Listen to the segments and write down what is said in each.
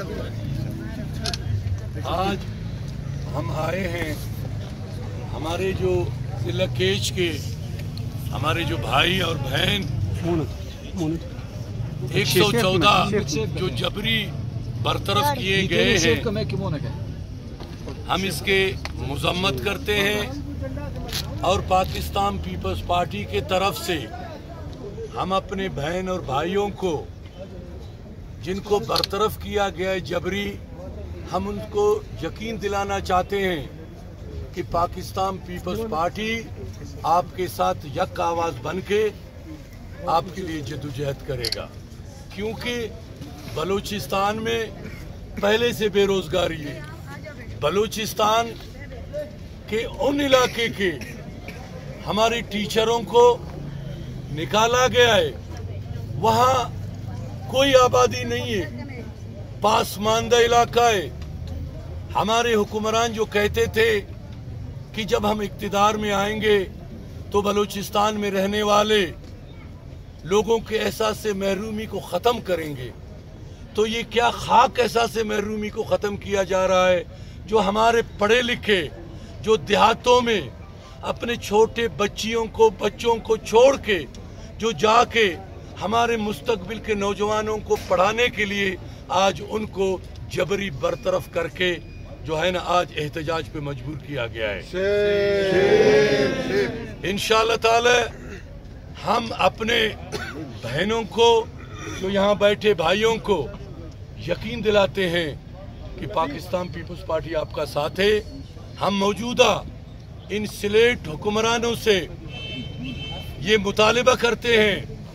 آج ہم آئے ہیں ہمارے جو ضلع کیچ کے ہمارے جو بھائی اور بہن 114 جو جبری برطرف کیے گئے ہیں، ہم اس کے مذمت کرتے ہیں اور پاکستان پیپلز پارٹی کے طرف سے ہم اپنے بہن اور بھائیوں کو جن کو برطرف کیا گیا ہے جبری، ہم ان کو یقین دلانا چاہتے ہیں کہ پاکستان پیپلز پارٹی آپ کے ساتھ یک آواز بن کے آپ کے لیے جدوجہد کرے گا، کیونکہ بلوچستان میں پہلے سے بے روزگاری ہے۔ بلوچستان کے ان علاقے کے ہمارے ٹیچروں کو نکالا گیا ہے، وہاں کوئی آبادی نہیں ہے، پاسماندہ علاقہ ہے۔ ہمارے حکمران جو کہتے تھے کہ جب ہم اقتدار میں آئیں گے تو بلوچستان میں رہنے والے لوگوں کے احساس سے محرومی کو ختم کریں گے، تو یہ کیا خاک احساس سے محرومی کو ختم کیا جا رہا ہے؟ جو ہمارے پڑھے لکھے جو دیہاتوں میں اپنے چھوٹے بچوں کو چھوڑ کے جو جا کے ہمارے مستقبل کے نوجوانوں کو پڑھانے کے لیے آج ان کو جبری برطرف کر کے جو ہے نا آج احتجاج پہ مجبور کیا گیا ہے۔ انشاءاللہ تعالی ہم اپنے بہنوں کو جو یہاں بیٹھے بھائیوں کو یقین دلاتے ہیں کہ پاکستان پیپلز پارٹی آپ کا ساتھ ہے۔ ہم موجودہ ان سلیٹ حکمرانوں سے یہ مطالبہ کرتے ہیں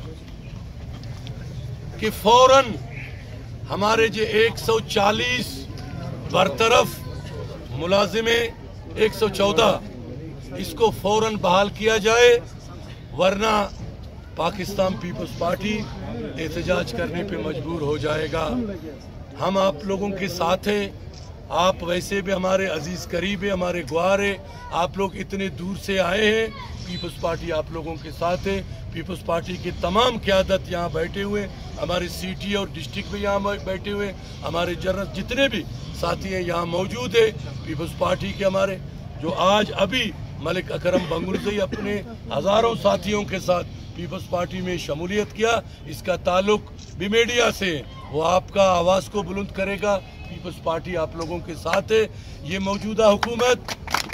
کہ فوراً ہمارے جو 140 برطرف ملازمیں 114 اس کو فوراً بحال کیا جائے، ورنہ پاکستان پیپلز پارٹی احتجاج کرنے پہ مجبور ہو جائے گا۔ ہم آپ لوگوں کے ساتھ ہیں، آپ ویسے بھی ہمارے عزیز قریب ہیں، ہمارے گوار ہیں، آپ لوگ اتنے دور سے آئے ہیں، پیپلز پارٹی آپ لوگوں کے ساتھ ہے۔ پیپلز پارٹی کی تمام قیادت یہاں بیٹھے ہوئے، ہمارے سٹی اور ڈسٹرکٹ میں یہاں بیٹھے ہوئے، ہمارے جنرل جتنے بھی ساتھی ہیں یہاں موجود ہیں۔ پیپلز پارٹی کے ہمارے جو آج ابھی ملک اکرم بنگلزئی اپنے ہزاروں ساتھیوں کے ساتھ پیپلز پارٹی میں شمولیت کیا، اس کا تعلق بھی میڈیا سے، وہ آپ کا آواز کو بلند کرے گا۔ پیپلز پارٹی آپ لوگوں کے ساتھ ہے۔ یہ موجودہ حکومت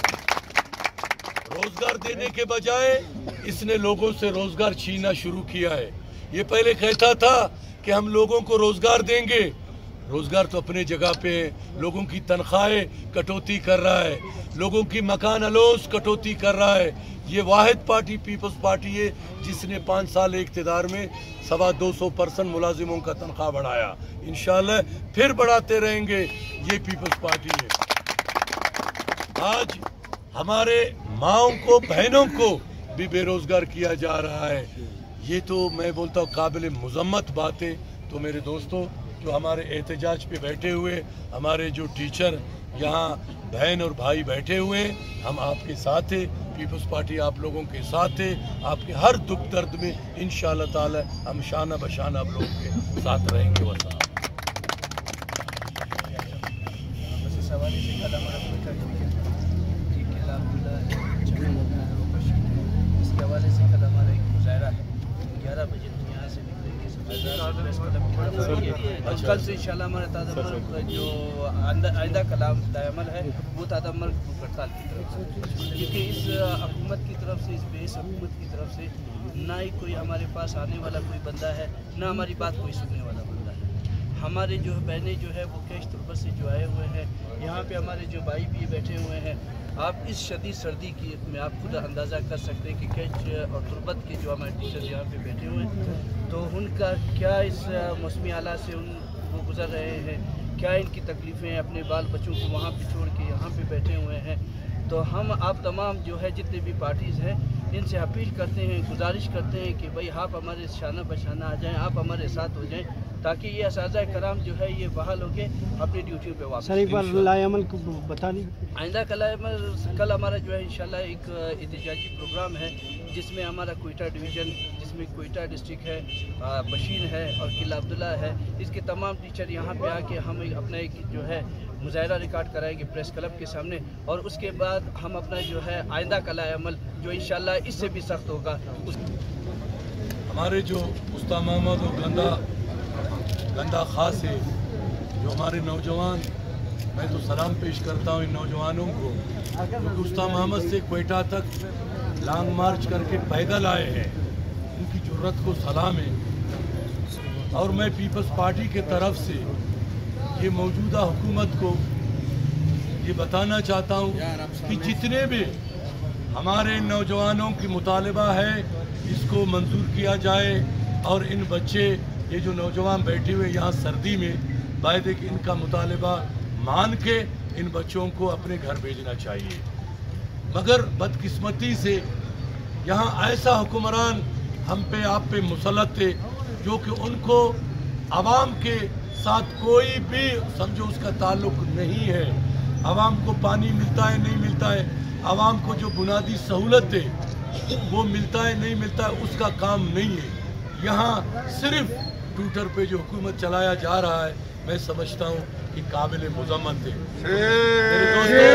روزگار دینے کے بجائے اس نے لوگوں سے روزگار چھیننا شروع کیا ہے۔ یہ پہلے کہتا تھا کہ ہم لوگوں کو روزگار دیں گے، روزگار تو اپنے جگہ پہ ہے، لوگوں کی تنخواہیں کٹوتی کر رہا ہے، لوگوں کی مکان الوز کٹوتی کر رہا ہے۔ یہ واحد پارٹی پیپلز پارٹی ہے جس نے 5 سال اقتدار میں 250% ملازموں کا تنخواہ بڑھایا، انشاءاللہ پھر بڑھاتے رہیں گے۔ یہ پیپلز پارٹی ہے۔ آج ہمارے ماؤں کو بہنوں کو بھی بے روزگار کیا جا رہا ہے، یہ تو میں بولتا ہوں قابل مذمت بات ہے۔ تو میرے دوستوں جو ہمارے احتجاج پہ بیٹھے ہوئے ہمارے جو ٹیچر یہاں بہن اور بھائی بیٹھے ہوئے، ہم آپ کے ساتھ ہیں، پیپلز پارٹی آپ لوگوں کے ساتھ ہے، آپ کے ہر دکھ درد میں انشاءاللہ تعالی ہم شانہ بشانہ آپ لوگوں کے ساتھ رہیں گے۔ وسلام۔ اس کے حوالے سے کل ہمارا ایک مظاہرہ ہے، 11 بجے ہم یہاں سے نکلیں گے، کل سے انشاءاللہ ہمارا تازہ مرگ جو آئندہ کلام عمل ہے وہ تازہ مرگ بھوک ہڑتال کی طرف سے، کیونکہ اس حکومت کی طرف سے، اس بیس حکومت کی طرف سے نہ ہی کوئی ہمارے پاس آنے والا کوئی بندہ ہے، نہ ہماری بات کوئی سننے والا بندہ ہے۔ ہمارے جو بہنیں جو ہے وہ کیش تربت سے جو آئے ہوئے ہیں، یہاں پہ ہمارے جو بھائی بھی بیٹھے ہوئے ہیں، آپ اس شدید سردی کی میں آپ خود اندازہ کر سکتے ہیں کہ کیچ اور تربت کے جو ہمارے ٹیچرز یہاں پہ بیٹھے ہوئے ہیں تو ان کا کیا اس موسمی حالات سے وہ گزر رہے ہیں، کیا ان کی تکلیفیں، اپنے بال بچوں کو وہاں پہ چھوڑ کے یہاں پہ بیٹھے ہوئے ہیں۔ تو ہم آپ تمام جو ہے جتنے بھی پارٹیز ہیں ان سے اپیل کرتے ہیں، گزارش کرتے ہیں کہ بھائی آپ ہمارے شانہ بشانہ آ جائیں، آپ ہمارے ساتھ ہو جائیں تاکہ یہ اساتذہ کرام جو ہے یہ بحال ہو کے اپنی ڈیوٹیوں پہ واپس۔ سر ایک بار لائے عمل کو بتا دیں۔ آئندہ کل ہمارا جو ہے انشاءاللہ ایک احتجاجی پروگرام ہے جس میں ہمارا کوئٹہ ڈویژن इसमें कोयटा डिस्ट्रिक्ट है, बशीर है और किला अब्दुल्ला है, इसके तमाम टीचर यहाँ पे आके हम अपना एक जो है मुजाहरा रिकॉर्ड कराएंगे प्रेस क्लब के सामने, और उसके बाद हम अपना जो है आइंदा कला अमल जो इंशाल्लाह इससे भी सख्त होगा। हमारे जो उस्ताद मोहम्मद और गंदा खास है, जो हमारे नौजवान, मैं तो सलाम पेश करता हूँ इन नौजवानों को, क्योंकि उस्ताद मोहम्मद से कोयटा तक लॉन्ग मार्च करके पैदल आए हैं, उनकी जुर्रत को सलाम है। और मैं पीपल्स पार्टी के तरफ से ये मौजूदा हुकूमत को ये बताना चाहता हूँ कि जितने भी हमारे नौजवानों की मुतालबा है इसको मंजूर किया जाए, और इन बच्चे ये जो नौजवान बैठे हुए यहाँ सर्दी में वायदे कि इनका मुतालबा मान के इन बच्चों को अपने घर भेजना चाहिए। मगर बदकिस्मती से यहाँ ऐसा हुक्मरान हम पे आप पे मुसल्लत थे जो कि उनको आवाम के साथ कोई भी समझो उसका ताल्लुक नहीं है। आवाम को पानी मिलता है नहीं मिलता है, आवाम को जो बुनियादी सहूलत है वो मिलता है नहीं मिलता है, उसका काम नहीं है। यहाँ सिर्फ ट्विटर पे जो हुकूमत चलाया जा रहा है, मैं समझता हूँ कि काबिल मुज़म्मत है। मेरे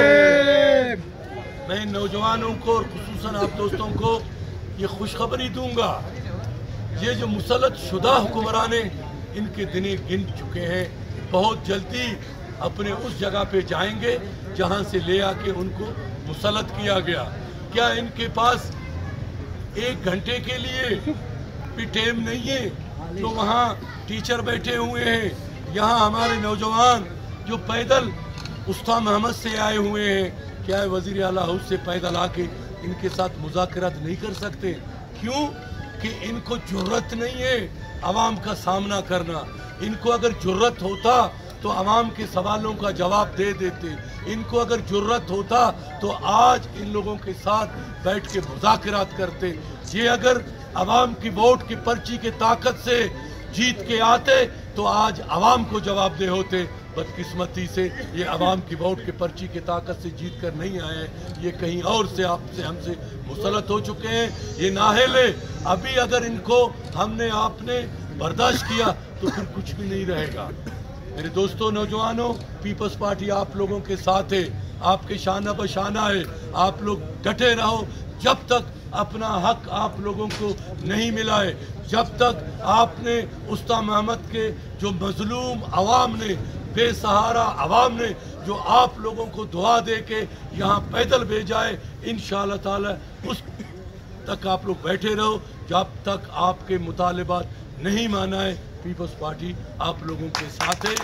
दोस्तों, मैं नौजवानों को और खुसूसन आप दोस्तों को ये खुशखबरी दूंगा, ये जो मुसल्लत शुदा हुक्मरान हैं इनके दिन गिन चुके हैं। बहुत जल्दी अपने उस जगह पे जाएंगे जहां से ले आके उनको मुसल्लत किया गया। क्या इनके पास 1 घंटे के लिए भी टाइम नहीं है? तो वहाँ टीचर बैठे हुए हैं, यहाँ हमारे नौजवान जो पैदल उस्ताद मोहम्मद से आए हुए हैं, क्या वज़ीर आला हाउस से पैदल आके इनके साथ मुज़ाकरात नहीं कर सकते? क्यों कि इनको जुर्रत नहीं है आवाम का सामना करना। इनको अगर जुर्रत होता तो आवाम के सवालों का जवाब दे देते। इनको अगर जुर्रत होता तो आज इन लोगों के साथ बैठ के मुज़ाकरात करते। ये अगर आवाम की वोट की पर्ची के ताकत से जीत के आते तो आज आवाम को जवाब दे होते। बदकिस्मती से ये आवाम की वोट की पर्ची की ताकत से जीत कर नहीं आए, ये कहीं और से आपसे हमसे मुसल्लत हो चुके हैं। ये नाहेले अभी अगर इनको हमने आपने बर्दाश्त किया तो फिर कुछ भी नहीं रहेगा। मेरे दोस्तों नौजवानों, पीपल्स पार्टी आप लोगों के साथ है, आपके शाना बशाना है। आप लोग डटे रहो जब तक अपना हक आप लोगों को नहीं मिला है, जब तक आपने उस्ताद मोहम्मद के जो मजलूम आवाम ने, बेसहारा आवाम ने जो आप लोगों को दुआ दे के यहाँ पैदल भेजा है, इंशाअल्लाह ताला उस तक आप लोग बैठे रहो जब तक आपके मुतालिबात नहीं माना है। पीपल्स पार्टी आप लोगों के साथ है।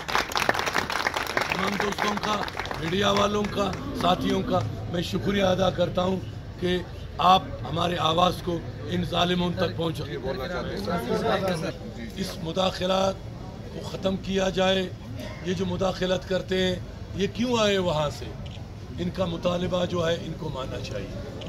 तमाम दोस्तों का, मीडिया वालों का, साथियों का मैं शुक्रिया अदा करता हूँ कि आप हमारे आवाज़ को इन जालिमों तक पहुँचाए। इस मुदाखलात को ख़त्म किया जाए। ये जो मुदाखलत करते हैं ये क्यों आए वहाँ से? इनका मुतालिबा जो है इनको मानना चाहिए।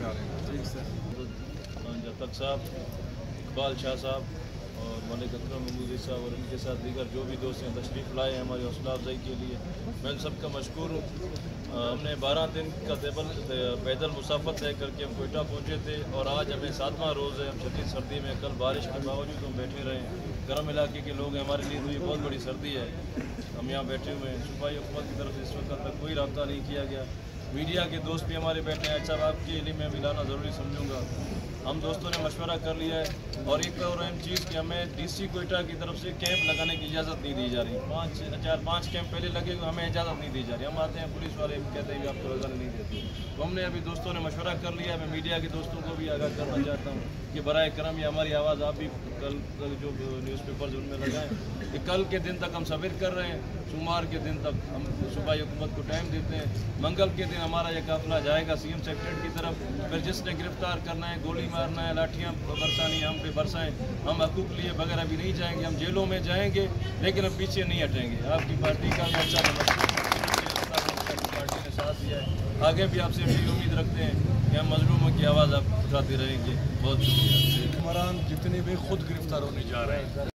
जफर साहब, इकबाल शाह साहब और मलिक अकरम महमूदी साहब और उनके साथ दीगर जो भी दोस्त हैं तशरीफ़ लाए हैं हमारी हौसला अफजाई के लिए, मैं सबका मशकूर हूँ। हमने 12 दिन का पैदल मुसाफत तय करके हम कोयटा पहुँचे थे और आज हमें 7वां रोज़ है। हम शदीद सर्दी में कल बारिश के बावजूद हम बैठे रहे हैं। गर्म इलाके के लोग हैं, हमारे लिए तो ये बहुत बड़ी सर्दी है। हम यहाँ बैठे हुए हैं। सूबाई हुकूमत की तरफ से इस वक्त तक कोई रब्ता नहीं किया गया। मीडिया के दोस्त भी हमारे बैठे हैं। अच्छा, आपके इल्म में मिलाना ज़रूरी समझूंगा। हम दोस्तों ने मशवरा कर लिया है और एक और अहम चीज़ कि हमें डीसी कोयटा की तरफ से कैंप लगाने की इजाज़त नहीं दी जा रही। 5 कैंप पहले लगे, हमें इजाज़त नहीं दी जा रही। हम आते हैं, पुलिस वाले कहते हैं कि आपको लगाने नहीं देते। तो हमने अभी दोस्तों ने मशवरा कर लिया है। मैं मीडिया के दोस्तों को भी आगाह करना चाहता हूँ कि बराए करम ये हमारी आवाज़ आप भी कल जो न्यूज़पेपर्स उनमें लगाएं कि कल के दिन तक हम सबमिट कर रहे हैं। सोमवार के दिन तक हम सूबाई हुकूमत को टाइम देते हैं। मंगल के दिन हमारा यह काफिला जाएगा सीएम सेक्रेटरी की तरफ। फिर जिसने गिरफ्तार करना है, गोली मारना है, लाठियाँ बरसानी हम पे बरसाएं, हम हकूक लिए बगैर अभी नहीं जाएंगे। हम जेलों में जाएंगे लेकिन हम पीछे नहीं हटेंगे। आपकी पार्टी का भी अच्छा पार्टी ने साथ दिया है। आगे भी आपसे यही उम्मीद रखते हैं कि हम मजलूमों की आवाज़ आप उठाते रहेंगे। बहुत शुक्रिया। हुक्मरान जितने भी खुद गिरफ्तार होने जा रहे हैं,